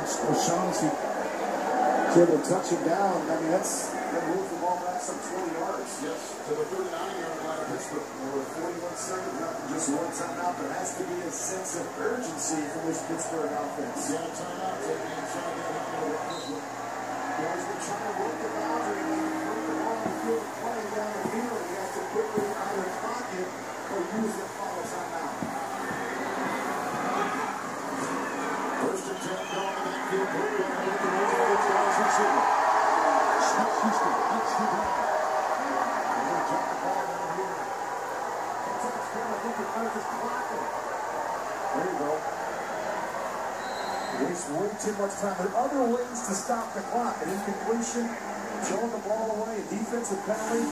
O'Shaughnessy is able to touch it down. I mean, that moves the ball back some 20 yards. Yes, to the 39-yard line of Pittsburgh. With 41 seconds left, just one timeout. There has to be a sense of urgency from this Pittsburgh offense. Yeah, timeout taken inside that line of Pittsburgh. He's been trying to work the boundary and put the ball in the field, playing down the field. He has to quickly either clock it or use the final timeout. First and 10 going to that field. Put it on the Woods guys receiver. Smith Houston gets the ball. They're going to drop the ball down here. I think the coach is blocking. There you go. Waste way too much time. There are other ways to stop the clock. An incompletion, throwing the ball away, a defensive penalty.